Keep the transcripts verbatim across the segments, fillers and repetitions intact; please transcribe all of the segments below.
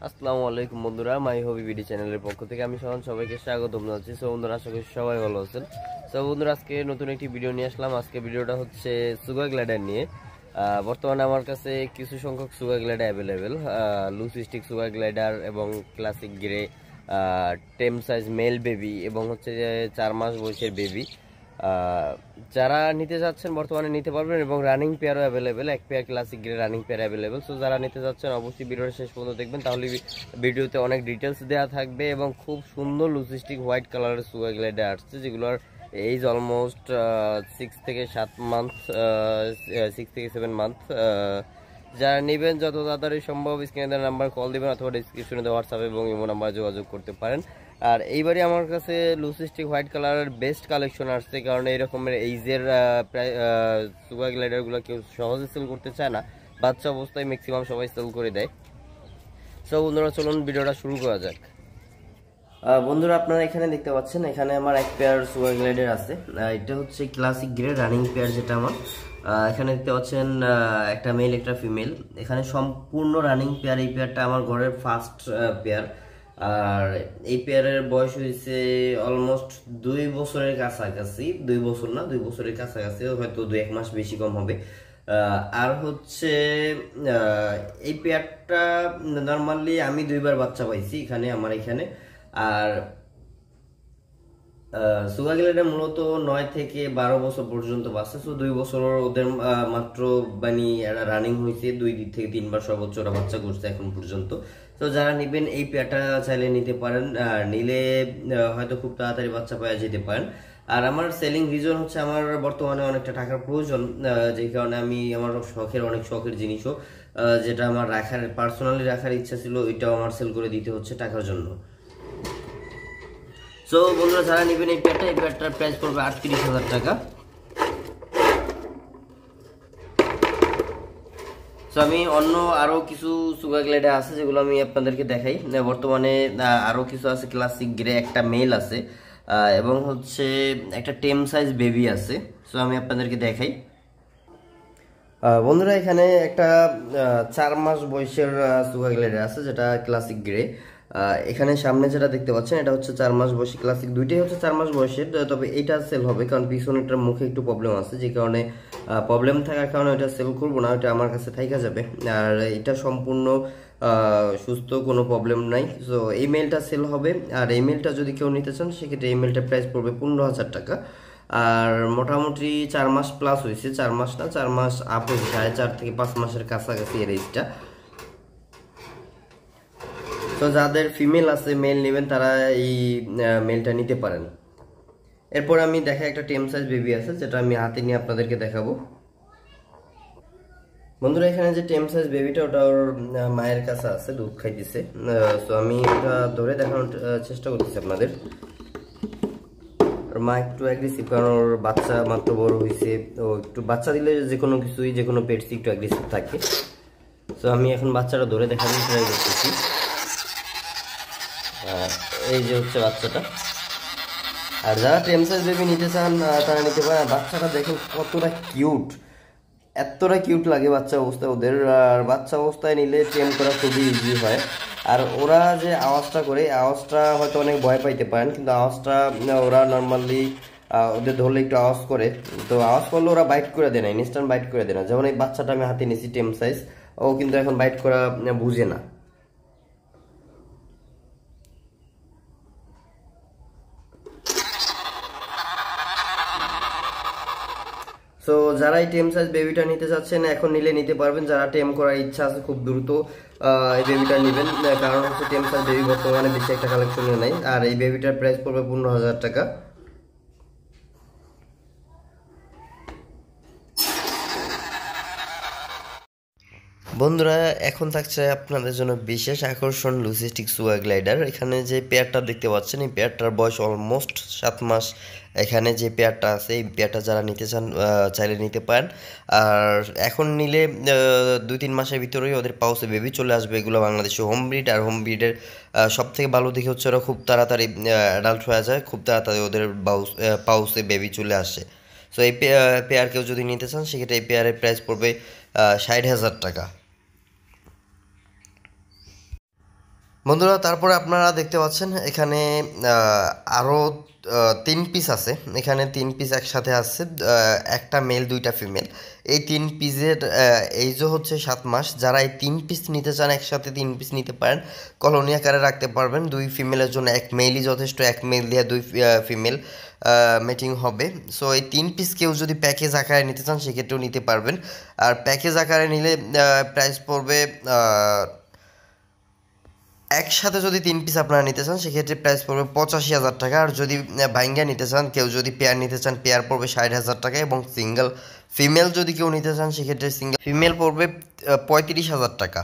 আসসালামু আলাইকুম বন্ধুরা, মাই হবি বিডি চ্যানেলের পক্ষ থেকে আমি সবাই সবাইকে স্বাগতম জানাচ্ছি। সো বন্ধুরা, আশা করি সবাই ভালো আছেন। সো বন্ধুরা, আজকে নতুন একটি ভিডিও নিয়ে আসলাম। আজকে ভিডিওটা হচ্ছে সুগার গ্লাইডার নিয়ে। বর্তমানে আমার কাছে কিছু সংখ্যক sugar glider available, leucistic sugar glider এবং classic grey, tame size male baby এবং হচ্ছে যে চার মাস বয়সের বেবি। যারা নিতে যাচ্ছেন বর্তমানে নিতে পারবেন এবং রানিং পেয়ারও অ্যাভেলেবেল, এক pair classic grey running pair available. So যারা নিতে যাচ্ছেন অবশ্যই ভিডিওটা শেষ পর্যন্ত দেখবেন, তাহলে ভিডিওতে অনেক ডিটেলস দেওয়া থাকবে এবং খুব সুন্দর লুজিস্টিক হোয়াইট কালারের সুগার গ্লাইডার আসছে, যেগুলোর এইজ অলমোস্ট সিক্স থেকে সাত মান্থ সিক্স থেকে সেভেন মান্থ। যারা নেবেন যত তাড়াতাড়ি সম্ভব স্ক্রিনে দেওয়া নাম্বার কল দেবেন অথবা ডিসক্রিপশনে দেওয়া হোয়াটসঅ্যাপ এবং ইমো নাম্বার যোগাযোগ করতে পারেন। আর এইবারে আমার কাছে লুসিস্টিক হোয়াইট কালারের বেস্ট কালেকশন আসছে, কারণ এই রকমের এইজের প্রায় সুগার গ্লাইডারগুলো কেউ সহজে সেল করতে চায় না, বাচ্চা অবস্থায় ম্যাক্সিমাম সবাই সেল করে দেয়। সো বন্ধুরা, চলুন ভিডিওটা শুরু করা যাক। বন্ধুরা, আপনারা এখানে দেখতে পাচ্ছেন, এখানে আমার এক পেয়ার সুগার গ্লাইডার আছে। এটা হচ্ছে ক্লাসিক গ্রে রানিং পেয়ার, যেটা আমার এখানে দেখতে পাচ্ছেন একটা মেল একটা ফিমেল, এখানে সম্পূর্ণ রানিং পেয়ার। এই পেয়ারটা আমার ঘরের ফার্স্ট পেয়ার, আর এই পেয়ারের বয়স হয়েছে অলমোস্ট দুই বছরের কাছাকাছি। দুই বছর না, দুই বছরের কাছাকাছি, হয়তো দুই এক মাস বেশি কম হবে। আর হচ্ছে এই পেয়ারটা নর্মালি আমি দুইবার বাচ্চা পাইছি এখানে আমার এখানে। আর সুগার গ্লাইডার মূলত নয় থেকে বারো বছর পর্যন্ত বাঁচে। সো দুই বছর ওদের মাত্র মানে রানিং হয়েছে, দুই দিক থেকে তিনবার সর্বোচ্চ ওরা বাচ্চা করছে এখন পর্যন্ত। তো যারা নেবেন এই পেয়ারটা চাইলে নিতে পারেন, আর নিলে হয়তো খুব তাড়াতাড়ি বাচ্চা পাওয়া যেতে পারেন। আর আমার সেলিং রিজন হচ্ছে আমার বর্তমানে অনেকটা টাকার প্রয়োজন, যে কারণে আমি আমার শখের অনেক শখের জিনিসও যেটা আমার রাখার পার্সোনালি রাখার ইচ্ছা ছিল, ওইটাও আমার সেল করে দিতে হচ্ছে টাকার জন্য। সো বন্ধুরা, যারা নেবেন এই পেয়ারটা, এই পেয়ারটার প্রাইস পড়বে আটত্রিশ হাজার টাকা। সো আমি অন্য আরো কিছু সুগার গ্লাইডার আছে যেগুলো আমি আপনাদেরকে দেখাই। বর্তমানে আরো কিছু আছে, ক্লাসিক গ্রে একটা মেল আছে এবং হচ্ছে একটা টেম সাইজ বেবি আছে। সো আমি আপনাদেরকে দেখাই। বন্ধুরা, এখানে একটা চার মাস বয়সের সুগার গ্লাইডার আছে, যেটা ক্লাসিক গ্রে। এখানে সামনে যেটা দেখতে পাচ্ছেন এটা হচ্ছে চার মাস বয়সী ক্লাসিক, দুইটাই হচ্ছে চার মাস বয়সের। তবে এইটা সেল হবে, কারণ পিছনেরটার মুখে একটু প্রবলেম আছে, যে কারণে প্রবলেম থাকার কারণে এটা সেল করবো না, এটা আমার কাছে থাইকা যাবে। আর এটা সম্পূর্ণ সুস্থ, কোনো প্রবলেম নাই। সো এই মেলটা সেল হবে। আর এই মেলটা যদি কেউ নিতে চান সেক্ষেত্রে এই মেলটার প্রাইস পড়বে পনেরো হাজার টাকা। আর মোটামুটি চার মাস প্লাস হয়েছে, চার মাস না চার মাস আপ হয়েছে, সাড়ে চার থেকে পাঁচ মাসের কাছাকাছি এর এজটা। তো যাদের ফিমেল আছে, মেল নেবেন, তারা এই মেলটা নিতে পারেন। এরপর আমি দেখা একটা টেম সাইজ বেবি আছে, যেটা আমি হাতে নিয়ে আপনাদেরকে দেখাবো। বন্ধুরা, এখানে যে টেম সাইজ বেবিটা, ওটা ওর মায়ের কাছে আছে, দুধ খাইতেছে। তো আমি ওটা ধরে দেখানোর চেষ্টা করতেছি আপনাদের। ওর মা একটু অ্যাগ্রেসিভ, কারণ ওর বাচ্চা মাত্র বড় হয়েছে। তো একটু বাচ্চা দিলে যে কোনো কিছুই, যে কোনো পেটসই একটু অ্যাগ্রেসিভ থাকে। তো আমি এখন বাচ্চাটা ধরে দেখানোর ট্রাই করতেছি। এই যে হচ্ছে বাচ্চাটা। আর যারা টেম সাইজ বেবি নিতে চান তারা নিতে পারেন। বাচ্চাটা দেখেন কতটা কিউট, এতটা কিউট লাগে বাচ্চা অবস্থায় ওদের। আর বাচ্চা অবস্থায় নিলে টেম করা খুবই ইজি হয়। আর ওরা যে আওয়াজটা করে, আওয়াজটা হয়তো অনেক ভয় পাইতে পারেন, কিন্তু আওয়াজটা ওরা নর্মালি ওদের ধরলে একটু আওয়াজ করে। তো আওয়াজ করলে ওরা বাইট করে দেয় না, ইনস্ট্যান্ট বাইট করে দেয় না। যেমন এই বাচ্চাটা আমি হাতে নিয়েছি টেম সাইজ, ও কিন্তু এখন বাইট করা বুঝে না। সো যারা এই টেম সাইজ বেবিটা নিতে চাচ্ছেন এখন নিলে নিতে পারবেন। যারা টেম করার ইচ্ছা আছে খুব দ্রুত এই বেবিটা নেবেন, কারণ হচ্ছে টেম সাইজ বেবি বর্তমানে বেশি একটা কালেকশনে নাই। আর এই বেবিটার প্রাইস পড়বে পনেরো হাজার টাকা। বন্ধুরা, এখন থাকছে আপনাদের জন্য বিশেষ আকর্ষণ লুসিস্টিক সুগার গ্লাইডার। এখানে যে পেয়ারটা দেখতে পাচ্ছেন, এই পেয়ারটার বয়স অলমোস্ট সাত মাস। এখানে যে পেয়ারটা আছে, এই পেয়ারটা যারা নিতে চান চাইলে নিতে পারেন। আর এখন নিলে দুই তিন মাসের ভিতরেই ওদের পাউসে বেবি চলে আসবে। এগুলো বাংলাদেশে হোম ব্রিড, আর হোম ব্রিডের সব থেকে ভালো দিকে হচ্ছে ওরা খুব তাড়াতাড়ি অ্যাডাল্ট হয়ে যায়, খুব তাড়াতাড়ি ওদের পাউসে বেবি চলে আসে। সো এই পেয়ার কেউ যদি নিতে চান সেক্ষেত্রে এই পেয়ারের প্রাইস পড়বে ষাট হাজার টাকা। বন্ধুরা তারপরে আপনারা দেখতে পাচ্ছেন এখানে আরও তিন পিস আছে, এখানে তিন পিস একসাথে আছে, আহ, একটা মেল দুইটা ফিমেল। এই তিন পিসের এইজও হচ্ছে সাত মাস। যারা এই তিন পিস নিতে চান একসাথে তিন পিস নিতে পারেন, কলোনি আকারে রাখতে পারবেন। দুই ফিমেলের জন্য এক মেলই যথেষ্ট, এক মেল দিয়ে দুই ফিমেল মিটিং হবে। সো এই তিন পিস কেউ যদি প্যাকেজ আকারে নিতে চান সেক্ষেত্রেও নিতে পারবেন। আর প্যাকেজ আকারে নিলে প্রাইস পড়বে, একসাথে যদি তিন পিস আপনারা নিতে চান সেক্ষেত্রে প্রাইস পড়বে পঁচাশি হাজার টাকা। আর যদি ভাইঙ্গা নিতে চান, কেউ যদি পেয়ার নিতে চান, পেয়ার পড়বে ষাট হাজার টাকা। এবং সিঙ্গেল ফিমেল যদি কেউ নিতে চান সেক্ষেত্রে সিঙ্গেল ফিমেল পড়বে পঁয়ত্রিশ হাজার টাকা।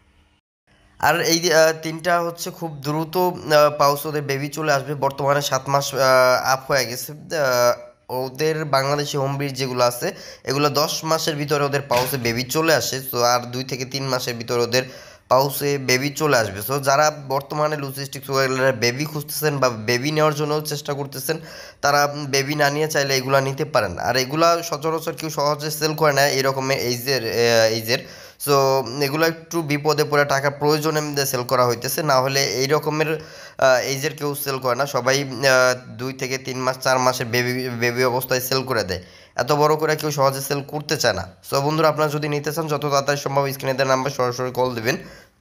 আর এই তিনটা হচ্ছে খুব দ্রুত পাউস ওদের বেবি চলে আসবে। বর্তমানে সাত মাস আপ হয়ে গেছে। ওদের বাংলাদেশি হোম ব্রিড যেগুলো আছে এগুলো দশ মাসের ভিতরে ওদের পাউসে বেবি চলে আসে। তো আর দুই থেকে তিন মাসের ভিতরে ওদের পাউসে বেবি চলে আসবে। সো যারা বর্তমানে লুসিস্টিক বেবি খুঁজতেছেন বা বেবি নেওয়ার জন্য চেষ্টা করতেছেন, তারা বেবি না নিয়ে চাইলে এগুলা নিতে পারেন। আর এগুলা সচরাচর কেউ সহজে সেল করে না এরকমের এইজের এইজের সো এগুলো একটু বিপদে পড়ে টাকা প্রয়োজনে সেল করা হইতেছে, না হলে এই রকমের এইজের কেউ সেল করে না। সবাই দুই থেকে তিন মাস চার মাসের বেবি বেবি অবস্থায় সেল করে দেয়, এত বড় করে কেউ সহজে সেল করতে চায় না। সো বন্ধুরা আপনারা যদি নিতে চান যত তাড়াতাড়ি সম্ভব স্ক্রিনে দেওয়া নাম্বার সরাসরি কল দেবেন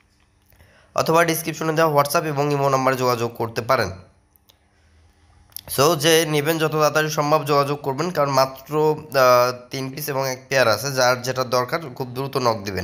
অথবা ডিসক্রিপশনে দেওয়া হোয়াটসঅ্যাপ এবং ইমো নাম্বারে যোগাযোগ করতে পারেন। সো যে নেবেন যত তাড়াতাড়ি সম্ভব যোগাযোগ করবেন, কারণ মাত্র তিন পিস এবং এক পেয়ার আছে। যার যেটা দরকার খুব দ্রুত নক দিবেন।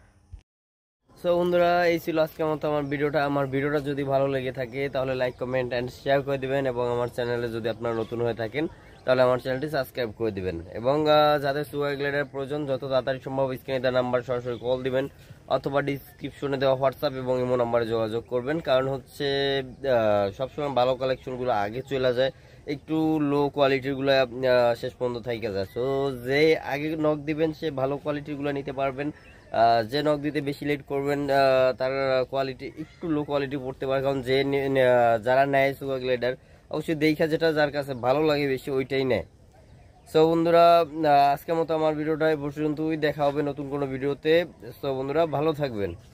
সো বন্ধুরা এই ছিল আজকের মতো আমার ভিডিওটা। আমার ভিডিওটা যদি ভালো লেগে থাকে তাহলে লাইক কমেন্ট অ্যান্ড শেয়ার করে দিবেন, এবং আমার চ্যানেলে যদি আপনারা নতুন হয়ে থাকেন তাহলে আমার চ্যানেলটি সাবস্ক্রাইব করে দিবেন। এবং যাদের সুগার গ্লেডের প্রয়োজন যত তাড়াতাড়ি সম্ভব স্ক্রিনে দেওয়া নাম্বার সরাসরি কল দিবেন অথবা ডিসক্রিপশনে দেওয়া হোয়াটসঅ্যাপ এবং ইমো নাম্বারে যোগাযোগ করবেন। কারণ হচ্ছে সবসময় ভালো কালেকশনগুলো আগে চলে যায়, একটু লো কোয়ালিটিরগুলো শেষ পর্যন্ত থেকে যায়। সো যে আগে নক দিবেন সে ভালো কোয়ালিটিরগুলো নিতে পারবেন। যে নক দিতে বেশি লেট করবেন তার কোয়ালিটি একটু লো কোয়ালিটি পড়তে পারে, কারণ যে যারা নেয় সুগার গ্লেডার অবশ্যই দেখা যেটা যার কাছে ভালো লাগে বেশি ওইটাই নেয়। সো বন্ধুরা আজকের মতো আমার ভিডিওটা পর্যন্তই, দেখা হবে নতুন কোনো ভিডিওতে। সো বন্ধুরা ভালো থাকবেন।